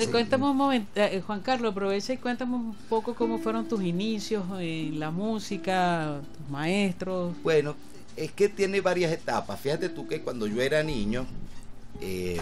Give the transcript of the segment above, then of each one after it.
Cuéntame un momento, Juan Carlos, aprovecha y cuéntame un poco cómo fueron tus inicios en la música, tus maestros. Bueno, es que tiene varias etapas. Fíjate tú que cuando yo era niño, eh,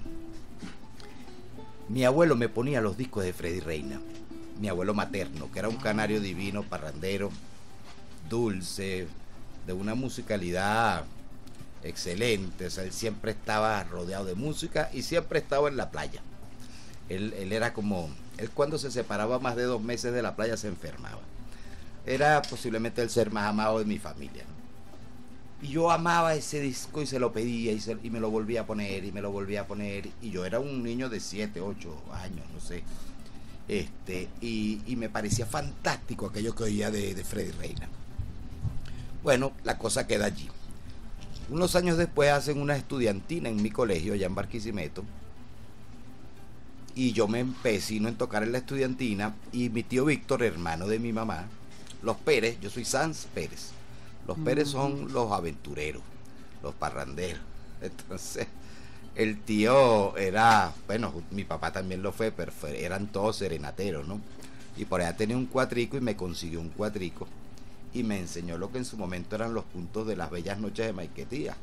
mi abuelo me ponía los discos de Freddy Reina, mi abuelo materno, que era un canario divino, parrandero, dulce, de una musicalidad excelente. O sea, él siempre estaba rodeado de música y siempre estaba en la playa. Él era como, él cuando se separaba más de 2 meses de la playa se enfermaba. Era posiblemente el ser más amado de mi familia, ¿no? Y yo amaba ese disco y se lo pedía y me lo volvía a poner y me lo volvía a poner. Y yo era un niño de 7, 8 años, no sé. Y me parecía fantástico aquello que oía de Freddy Reina. Bueno, la cosa queda allí. Unos años después hacen una estudiantina en mi colegio, allá en Barquisimeto. Y yo me empecino en tocar en la estudiantina. Y mi tío Víctor, hermano de mi mamá, los Pérez, yo soy Sanz Pérez. Los Pérez son los aventureros, los parranderos. Entonces, el tío era, bueno, mi papá también lo fue, pero eran todos serenateros, ¿no? Y por allá tenía un cuatrico y me consiguió un cuatrico. Y me enseñó lo que en su momento eran los puntos de las bellas noches de Maiquetía.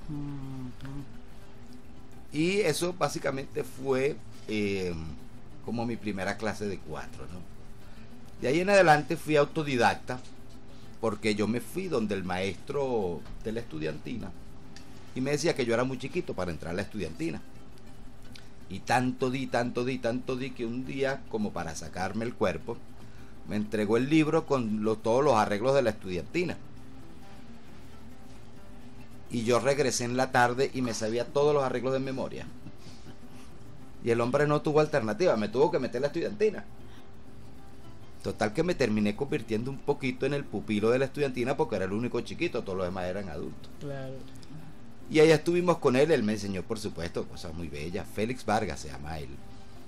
Y eso básicamente fue como mi primera clase de cuatro, ¿no? De ahí en adelante fui autodidacta, porque yo me fui donde el maestro de la estudiantina y me decía que yo era muy chiquito para entrar a la estudiantina. Y tanto di que un día, como para sacarme el cuerpo, me entregó el libro con todos los arreglos de la estudiantina. Y yo regresé en la tarde y me sabía todos los arreglos de memoria. Y el hombre no tuvo alternativa, me tuvo que meter la estudiantina. Total que me terminé convirtiendo un poquito en el pupilo de la estudiantina porque era el único chiquito, todos los demás eran adultos. Claro. Y allá estuvimos con él me enseñó, por supuesto, cosas muy bellas. Félix Vargas se llama él.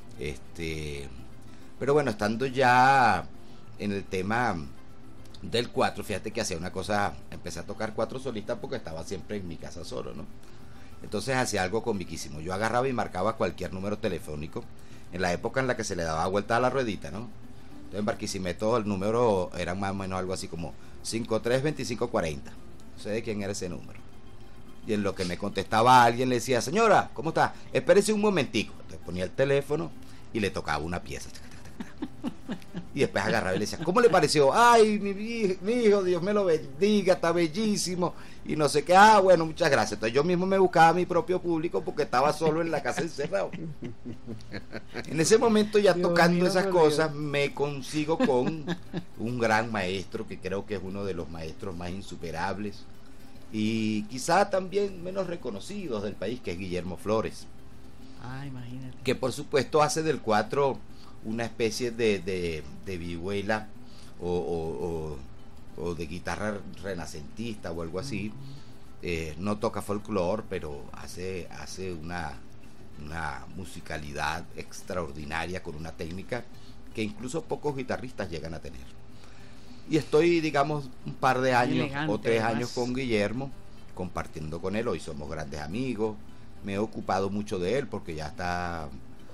Pero bueno, estando ya en el tema del cuatro, fíjate que hacía una cosa, empecé a tocar cuatro solistas porque estaba siempre en mi casa solo, ¿no? Entonces hacía algo comiquísimo. Yo agarraba y marcaba cualquier número telefónico en la época en la que se le daba vuelta a la ruedita, ¿no? Entonces en Barquisimeto el número era más o menos algo así como 532540. No sé de quién era ese número. Y en lo que me contestaba alguien le decía, señora, ¿cómo está? Espérese un momentico. Entonces ponía el teléfono y le tocaba una pieza. Y después agarraba y le decía, ¿cómo le pareció? Ay, mi hijo, Dios me lo bendiga, está bellísimo. Y no sé qué, bueno, muchas gracias. Entonces yo mismo me buscaba mi propio público porque estaba solo en la casa encerrado. En ese momento ya Dios tocando mío, esas cosas me consigo con un gran maestro que creo que es uno de los maestros más insuperables y quizá también menos reconocidos del país, que es Guillermo Flores. Imagínate. Que por supuesto hace del cuatro una especie de vihuela o de guitarra renacentista o algo así. No toca folclore, pero hace una musicalidad extraordinaria con una técnica que incluso pocos guitarristas llegan a tener. Y estoy, digamos, un par de años elegante, o 3 años con Guillermo, compartiendo con él. Hoy somos grandes amigos. Me he ocupado mucho de él porque ya está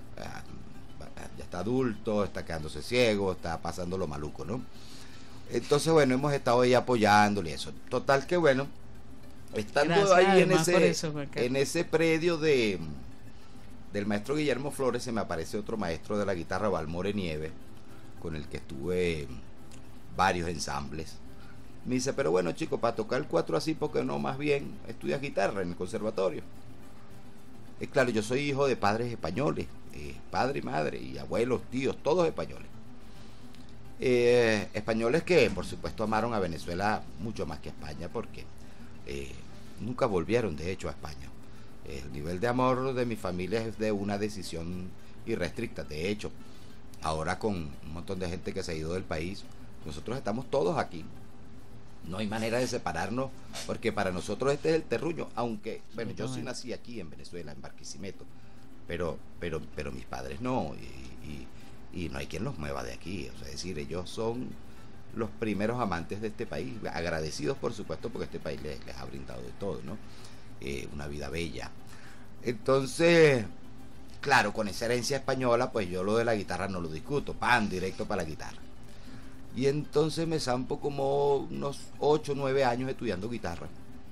adulto, está quedándose ciego, está pasando lo maluco, ¿no? Entonces, bueno, hemos estado ahí apoyándole eso. Total que, bueno, estando gracias, ahí en ese predio del maestro Guillermo Flores, se me aparece otro maestro de la guitarra, Valmore Nieves, con el que estuve varios ensambles. Me dice, pero bueno, chico, para tocar el cuatro así, porque no, más bien estudias guitarra en el conservatorio. Y claro, yo soy hijo de padres españoles, padre y madre, y abuelos, tíos, todos españoles. Españoles que, por supuesto, amaron a Venezuela mucho más que a España, porque nunca volvieron, de hecho, a España. El nivel de amor de mi familia es de una decisión irrestricta. De hecho, ahora con un montón de gente que se ha ido del país, nosotros estamos todos aquí. No hay manera de separarnos, porque para nosotros este es el terruño, aunque, bueno, yo sí nací aquí en Venezuela, en Barquisimeto, pero mis padres no, y no hay quien los mueva de aquí. O sea, es decir, ellos son los primeros amantes de este país, agradecidos por supuesto, porque este país les ha brindado de todo, ¿no? Una vida bella. Entonces, claro, con esa herencia española, pues yo lo de la guitarra no lo discuto, pan, directo para la guitarra. Y entonces me zampo como unos 8 o 9 años estudiando guitarra.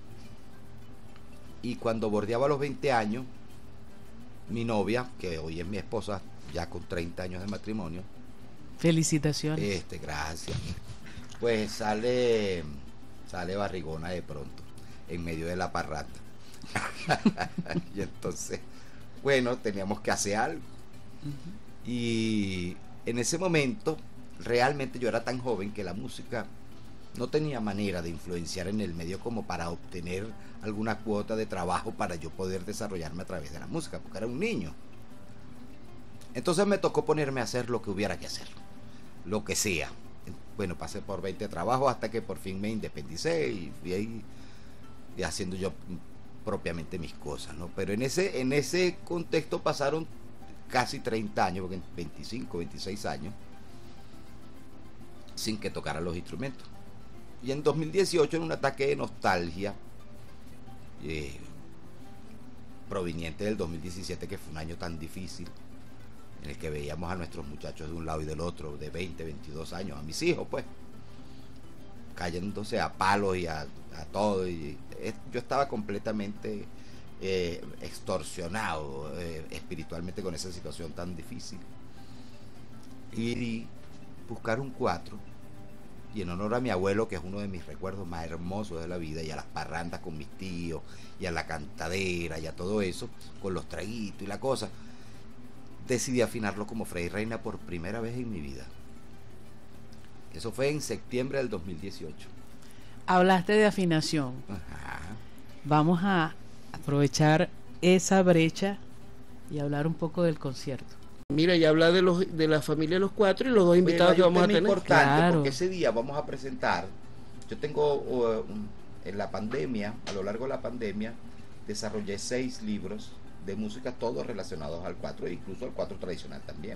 Y cuando bordeaba los 20 años, mi novia, que hoy es mi esposa, ya con 30 años de matrimonio. Felicitaciones. Gracias. Pues sale barrigona de pronto, en medio de la parrata. Y entonces, bueno, teníamos que hacer algo. Y en ese momento, realmente yo era tan joven que la música no tenía manera de influenciar en el medio como para obtener alguna cuota de trabajo para yo poder desarrollarme a través de la música, porque era un niño. Entonces me tocó ponerme a hacer lo que hubiera que hacer, lo que sea. Bueno, pasé por 20 trabajos hasta que por fin me independicé y fui ahí y haciendo yo propiamente mis cosas, ¿no? Pero en ese contexto pasaron casi 30 años, porque 25, 26 años, sin que tocara los instrumentos. Y en 2018, en un ataque de nostalgia, proveniente del 2017, que fue un año tan difícil, en el que veíamos a nuestros muchachos de un lado y del otro, de 20, 22 años, a mis hijos, pues, cayéndose a palos y a todo. Y yo estaba completamente extorsionado espiritualmente con esa situación tan difícil. Y buscar un 4, y en honor a mi abuelo, que es uno de mis recuerdos más hermosos de la vida, y a las parrandas con mis tíos, y a la cantadera, y a todo eso, con los traguitos y la cosa, decidí afinarlo como Freddy Reina por primera vez en mi vida. Eso fue en septiembre del 2018. Hablaste de afinación. Ajá. Vamos a aprovechar esa brecha y hablar un poco del concierto. Mira, y habla de la familia de los 4 y los 2 invitados que vamos a tener. Importante, claro, porque ese día vamos a presentar. Yo tengo en la pandemia, a lo largo de la pandemia, desarrollé 6 libros de música, todos relacionados al 4, e incluso al 4 tradicional también.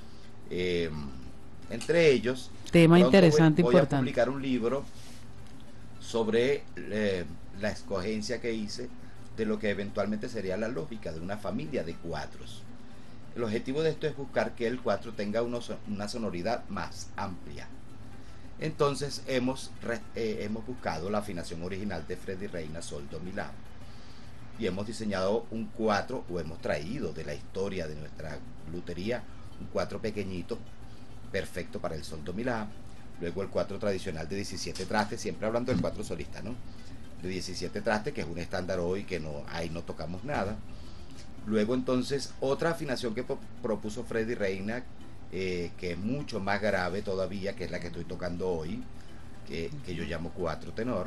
Entre ellos, tema interesante, voy importante. a publicar un libro sobre la escogencia que hice de lo que eventualmente sería la lógica de una familia de 4. El objetivo de esto es buscar que el 4 tenga una sonoridad más amplia. Entonces hemos buscado la afinación original de Freddy Reina, sol, do, mi, la, y hemos diseñado un 4, o hemos traído de la historia de nuestra lutería un 4 pequeñito, perfecto para el sol, do, mi, la. Luego el 4 tradicional de 17 trastes, siempre hablando del 4 solista, ¿no? De 17 trastes, que es un estándar hoy, que ahí no tocamos nada. Luego entonces otra afinación que propuso Freddy Reina, que es mucho más grave todavía, que es la que estoy tocando hoy, que yo llamo 4 tenor.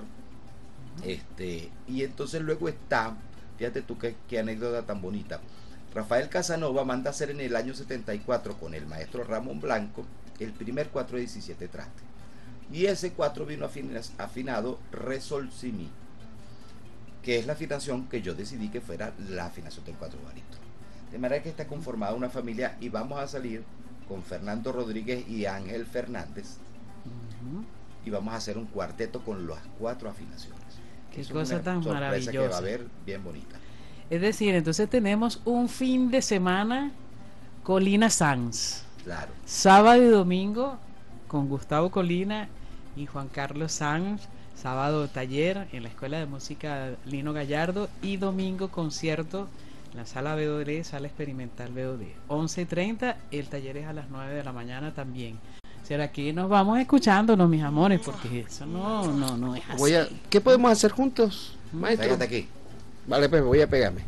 Y entonces luego está, fíjate tú qué anécdota tan bonita. Rafael Casanova manda hacer en el año 74 con el maestro Ramón Blanco el primer 4 de 17 trastes. Y ese 4 vino afinado re, sol, si, mi, que es la afinación que yo decidí que fuera la afinación del 4 barítono. De manera que está conformada una familia, y vamos a salir con Fernando Rodríguez y Ángel Fernández, y vamos a hacer un cuarteto con las 4 afinaciones. Qué es cosa una tan sorpresa maravillosa. que va a haber bien bonita. Es decir, entonces tenemos un fin de semana Colina Sanz. Claro. Sábado y domingo con Gustavo Colina y Juan Carlos Sanz. Sábado taller en la Escuela de Música Lino Gallardo, y domingo concierto en la sala BOD, sala experimental BOD. 11:30, el taller es a las 9 de la mañana también. O sea, aquí nos vamos escuchándonos, mis amores, porque eso no es así. ¿Qué podemos hacer juntos, maestro? Pégate aquí. Vale, pues voy a pegarme.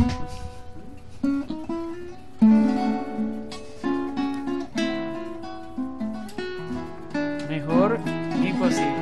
Mejor imposible.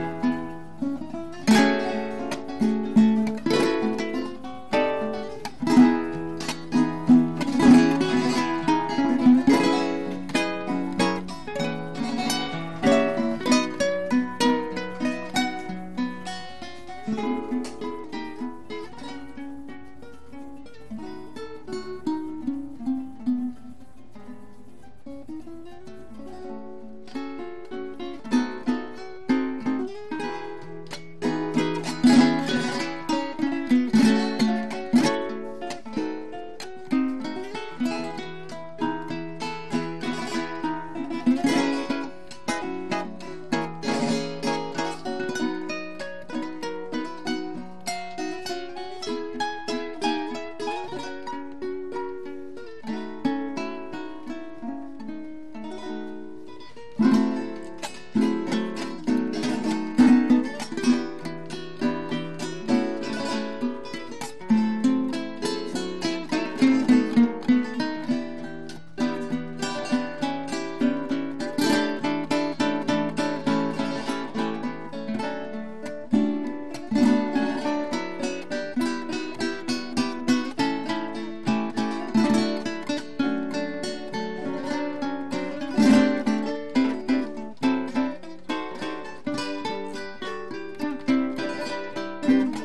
Thank you.